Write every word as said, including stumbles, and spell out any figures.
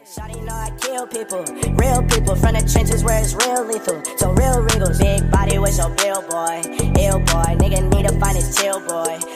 Shawty know I kill people, real people from the trenches where it's real lethal. So real regals, big body with your bill boy, ill boy, nigga need to find his chill boy.